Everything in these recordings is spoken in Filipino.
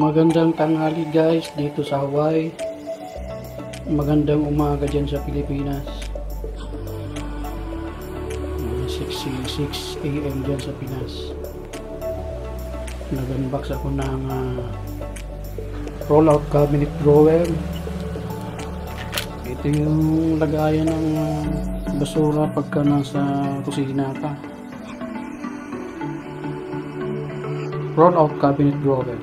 Magandang tanghali guys dito sa Hawaii. Magandang umaga dyan sa Pilipinas. 6:06 AM dyan sa Pinas. Nag-unbox ako ng roll-out cabinet drawer. Ito yung lagayan ng basura pagka nasa kusina ka. Roll-out cabinet drawer.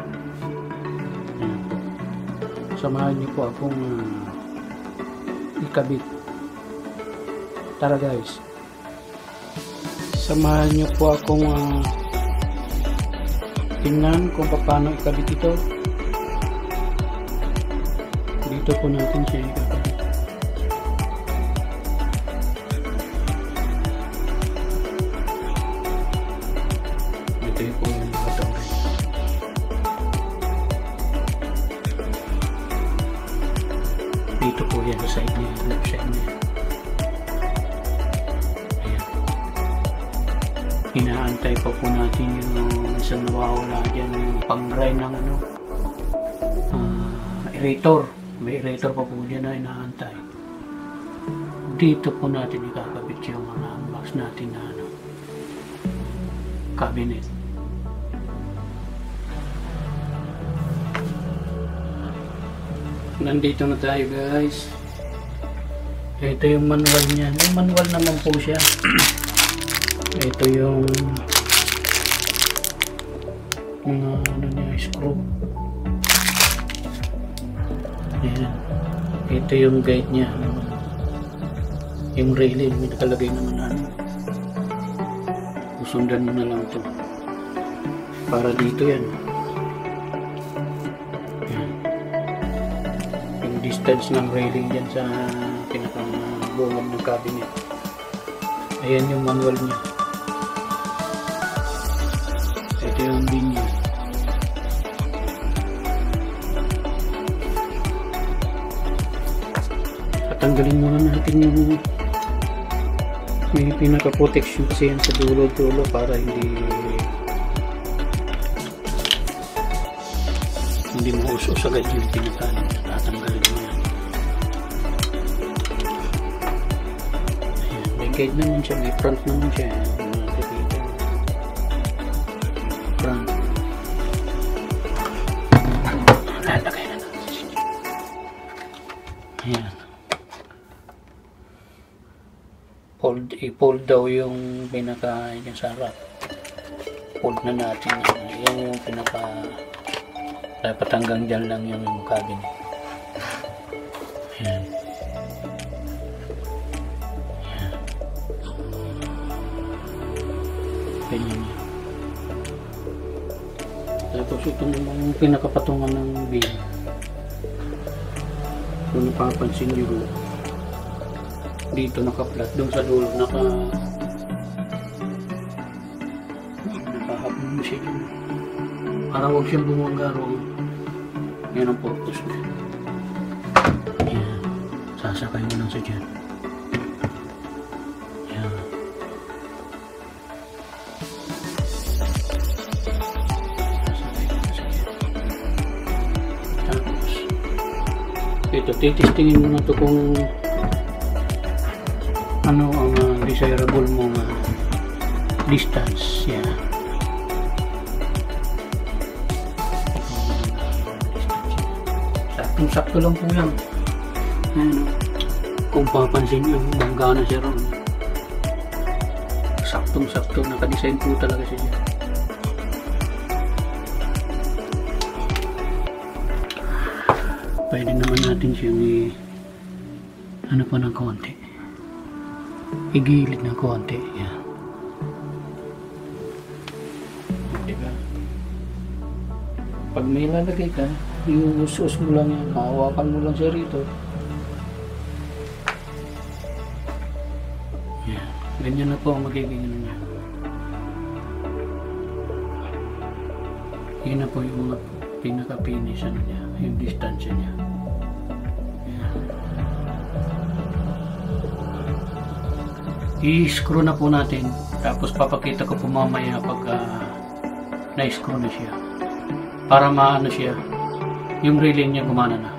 Samahan niyo po akong ikabit. Tara guys. Samahan niyo po akong tingnan kung paano ikabit ito. Dito po natin siya ikabit. Ito yung po yung button. Dito po yan sa side niya, left side niya. Ayan. Inaantay pa po natin yung isang nawawala dyan, yung pang-dry ng aerator. May aerator pa po dyan na inaantay. Dito po natin ikakabit yung mga box natin na cabinet. Nandito na tayo guys. Ito yung manual niya. May manual naman po siya. Ito yung mga niya, screw. Ayan. Ito yung guide niya. Yung railing. May nakalagay naman susundan mo na lang ito. Para dito yan. Distance ng railing dyan sa pinakabungad ng cabinet. Ayan yung manual niya. Ito yung linya. Tatanggalin muna natin yung may pinaka-protection kasi yan sa dulo-dulo para hindi mausok agad yung pinakain. Tatanggalin mo yan. Ayan, may guide naman siya, may front naman siya. Front. Lalagay na natin. Ayan. I-fold daw yung pinaka yung sa rack. Fold na natin. Yan yung pinaka dapat hanggang dyan lang yung cabinet. Ayan. Ayan. Ganyan yan. Tapos ito naman yung pinakapatungan ng bin. Kung napapansin nyo dito naka-flat, doon sa dulo nakahapon mo siya dyan. Para huwag siyang bumangga roon. Yan ang purpose niya. Yan. Sasakay mo lang sa dyan. Yan. Sasakay mo lang sa dyan. Tapos ito, titistingin mo na ito kung ano ang desirable mong distance. Yan. Sakto lang po yan. Ayan, kung papansin nyo, bangga na siya ron. Saktong-sakto, nakadesign po talaga siya dyan. Pwede naman natin siyang ano pa ng konti. Igilid ng konti. Yan. Diba? Pag may lalagay ka, iusus mo lang yan, hawakan mo lang siya rito. Yan. Ganyan na po ang magiging ano niya. Yan na po yung mga pinaka-finish ano niya, yung distansya niya. Yan. I-screw na po natin, tapos papakita ko po mamaya pag na-screw na siya. para maano siya, yung relay niya gumana na.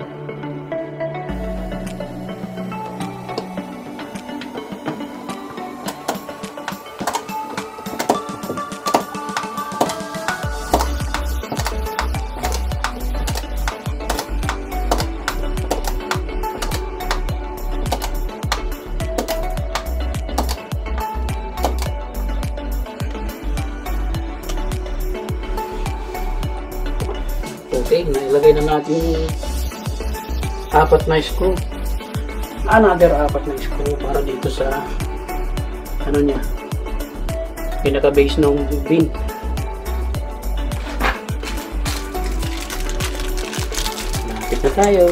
Okay, nailagay na natin yung 4 na screw. Another 4 na screw para dito sa ano niya, pinaka base ng bin. Lapit na tayo.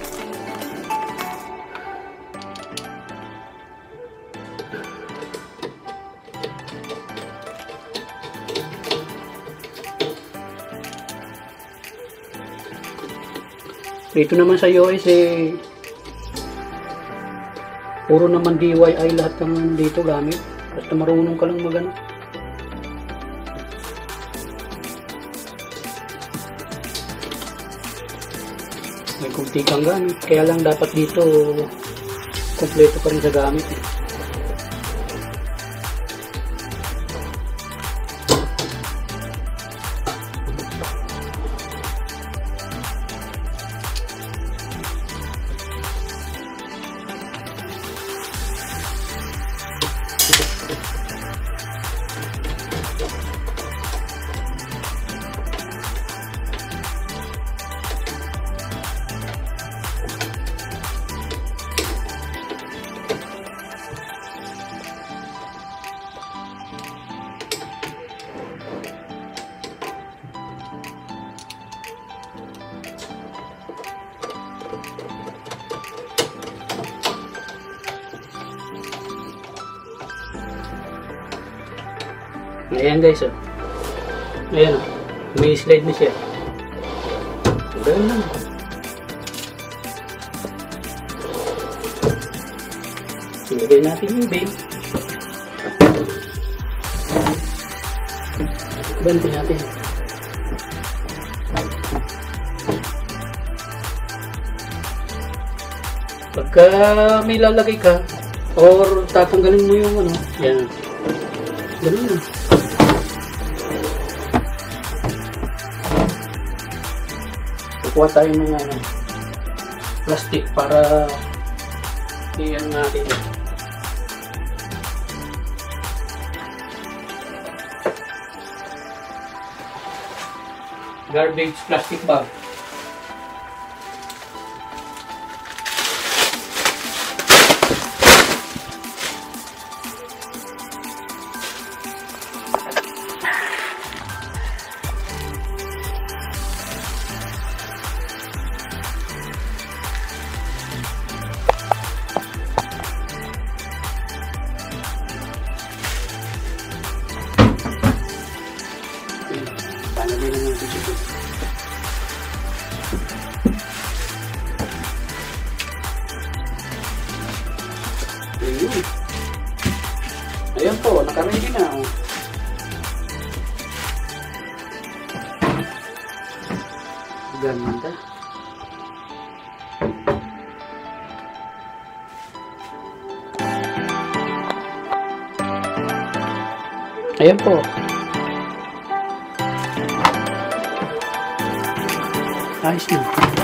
Dito naman sa US puro naman DIY lahat ng dito gamit. Basta marunong ka lang magano. May kunti kang gamit. Kaya lang dapat dito kompleto pa rin sa gamit. Ayan guys, ayan may slide na siya. Ganun lang. Ilagay natin yung bin. Banti natin. Pagka may lalagay ka or tatanggalin mo yung ano, yan. Ganun lang. Kuha tayo ng plastic para iyan natin. Garbage plastic bag. Ayan po, naka-ready na. Ganda. Ayan po. Ayos na.